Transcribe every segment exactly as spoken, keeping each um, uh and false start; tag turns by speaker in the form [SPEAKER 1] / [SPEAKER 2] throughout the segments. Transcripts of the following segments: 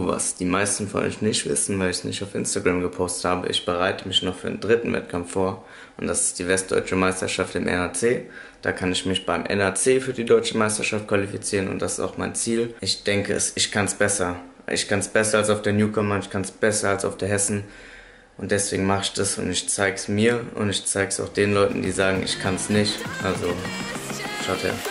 [SPEAKER 1] Hallo, was die meisten von euch nicht wissen, weil ich es nicht auf Instagram gepostet habe, ich bereite mich noch für einen dritten Wettkampf vor und das ist die Westdeutsche Meisterschaft im N A C. Da kann ich mich beim N A C für die Deutsche Meisterschaft qualifizieren und das ist auch mein Ziel. Ich denke, ich kann es besser. Ich kann es besser als auf der Newcomer, ich kann es besser als auf der Hessen und deswegen mache ich das und ich zeige es mir und ich zeige es auch den Leuten, die sagen, ich kann es nicht. Also, schaut her.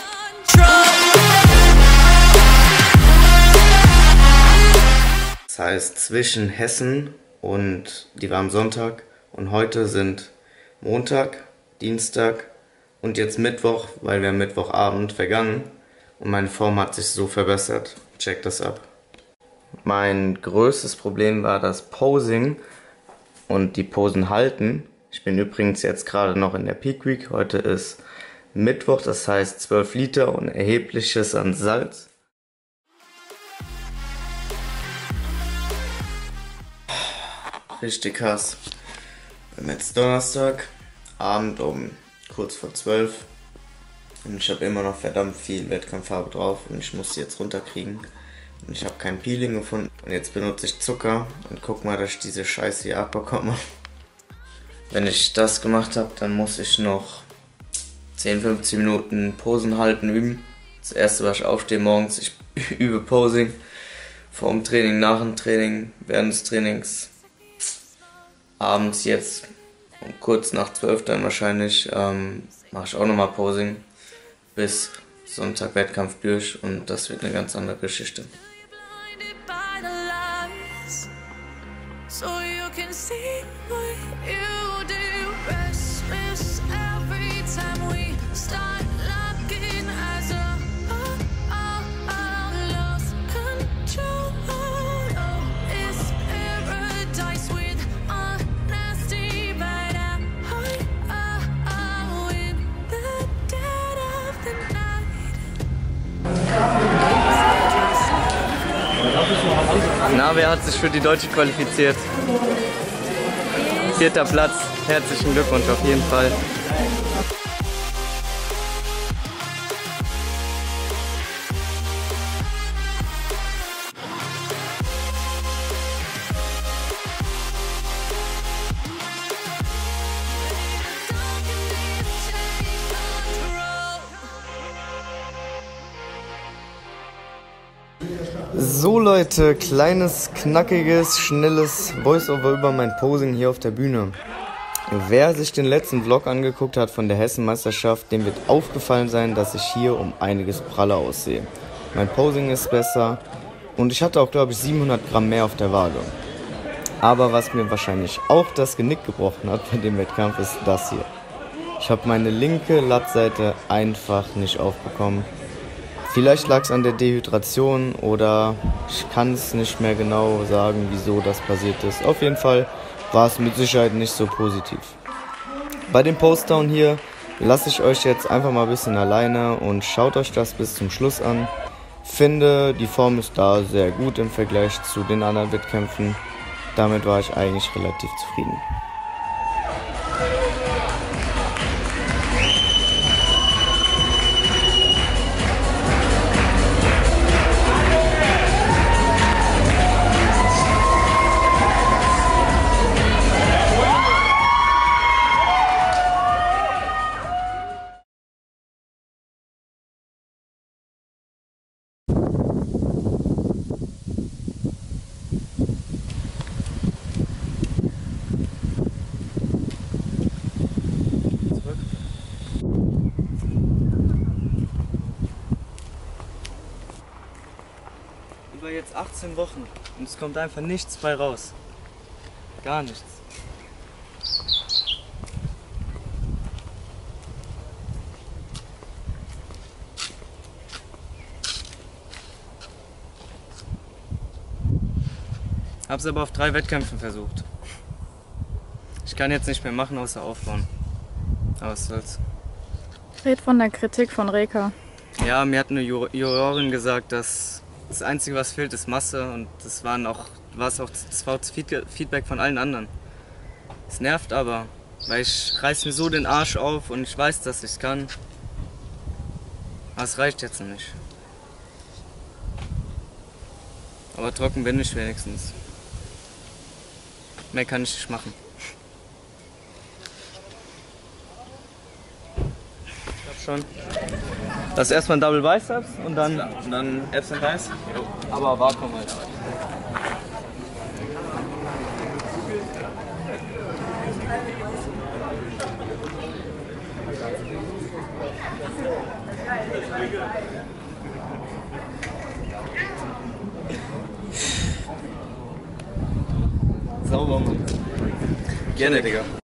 [SPEAKER 1] Das heißt, zwischen Hessen und, die war am Sonntag und heute sind Montag, Dienstag und jetzt Mittwoch, weil wir am Mittwochabend vergangen und meine Form hat sich so verbessert. Check das ab. Mein größtes Problem war das Posing und die Posen halten. Ich bin übrigens jetzt gerade noch in der Peak Week. Heute ist Mittwoch, das heißt zwölf Liter und erhebliches an Salz. Richtig krass. Wir haben jetzt Donnerstag, Abend um kurz vor zwölf und ich habe immer noch verdammt viel Wettkampffarbe drauf und ich muss sie jetzt runterkriegen. Und ich habe kein Peeling gefunden und jetzt benutze ich Zucker und guck mal, dass ich diese Scheiße hier abbekomme. Wenn ich das gemacht habe, dann muss ich noch zehn, fünfzehn Minuten Posen halten üben. Das erste, was ich aufstehe morgens, ich übe Posing. Vor dem Training, nach dem Training, während des Trainings. Abends jetzt, um kurz nach zwölf dann wahrscheinlich, ähm, mache ich auch nochmal Posing. Bis Sonntag Wettkampf durch und das wird eine ganz andere Geschichte. Na, wer hat sich für die Deutsche qualifiziert? Vierter Platz, herzlichen Glückwunsch auf jeden Fall. So Leute, kleines, knackiges, schnelles Voice-Over über mein Posing hier auf der Bühne. Wer sich den letzten Vlog angeguckt hat von der Hessenmeisterschaft, dem wird aufgefallen sein, dass ich hier um einiges praller aussehe. Mein Posing ist besser und ich hatte auch, glaube ich, siebenhundert Gramm mehr auf der Waage. Aber was mir wahrscheinlich auch das Genick gebrochen hat bei dem Wettkampf ist das hier. Ich habe meine linke Lattseite einfach nicht aufbekommen. Vielleicht lag es an der Dehydration oder ich kann es nicht mehr genau sagen, wieso das passiert ist. Auf jeden Fall war es mit Sicherheit nicht so positiv. Bei dem Postdown hier lasse ich euch jetzt einfach mal ein bisschen alleine und schaut euch das bis zum Schluss an. Finde, die Form ist da sehr gut im Vergleich zu den anderen Wettkämpfen. Damit war ich eigentlich relativ zufrieden. Über jetzt achtzehn Wochen und es kommt einfach nichts bei raus. Gar nichts. Hab's aber auf drei Wettkämpfen versucht. Ich kann jetzt nicht mehr machen, außer aufbauen. Aber was soll's.
[SPEAKER 2] Red von der Kritik von Reka.
[SPEAKER 1] Ja, mir hat eine Jurorin gesagt, dass das Einzige, was fehlt, ist Masse und das waren auch, war es auch, das war auch das Feedback von allen anderen. Es nervt aber, weil ich reiß mir so den Arsch auf und ich weiß, dass ich es kann. Aber es reicht jetzt noch nicht. Aber trocken bin ich wenigstens. Mehr kann ich nicht machen. Ich hab schon. Das ist erstmal ein Double Biceps und dann, und dann Abs and Thighs. Aber Vakuum halt. Sauber, Mann. Gerne, Digga.